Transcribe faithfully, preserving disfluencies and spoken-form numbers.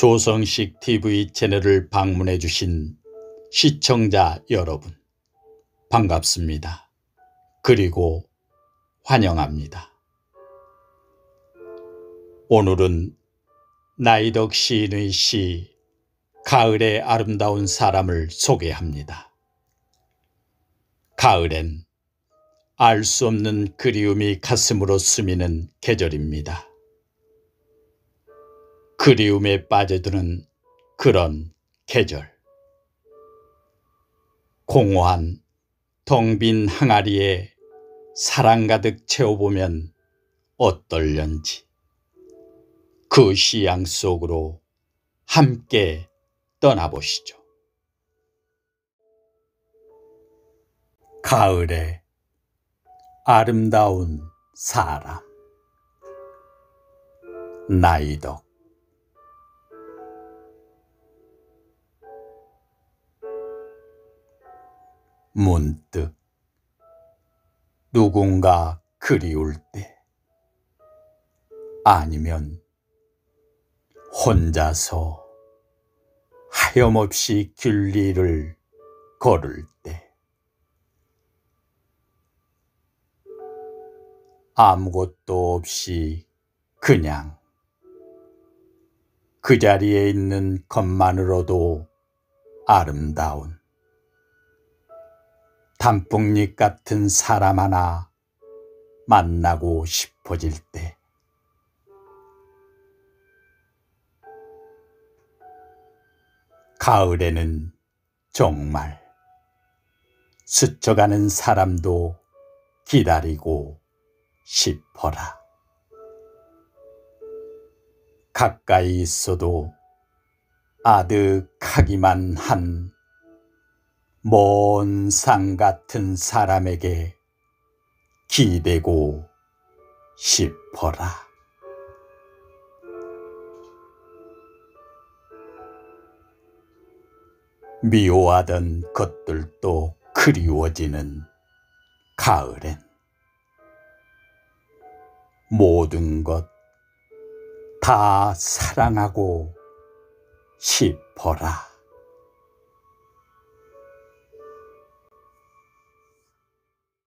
조성식 티비 채널을 방문해 주신 시청자 여러분, 반갑습니다. 그리고 환영합니다. 오늘은 나이덕 시인의 시 가을의 아름다운 사람을 소개합니다. 가을엔 알 수 없는 그리움이 가슴으로 스미는 계절입니다. 그리움에 빠져드는 그런 계절. 공허한 텅 빈 항아리에 사랑 가득 채워보면 어떨련지. 그 시양 속으로 함께 떠나보시죠. 가을의 아름다운 사람, 나이덕. 문득 누군가 그리울 때, 아니면 혼자서 하염없이 길리를 걸을 때, 아무것도 없이 그냥 그 자리에 있는 것만으로도 아름다운 단풍잎 같은 사람 하나 만나고 싶어질 때, 가을에는 정말 스쳐가는 사람도 기다리고 싶어라. 가까이 있어도 아득하기만 한 먼 산 같은 사람에게 기대고 싶어라. 미워하던 것들도 그리워지는 가을엔 모든 것 다 사랑하고 싶어라.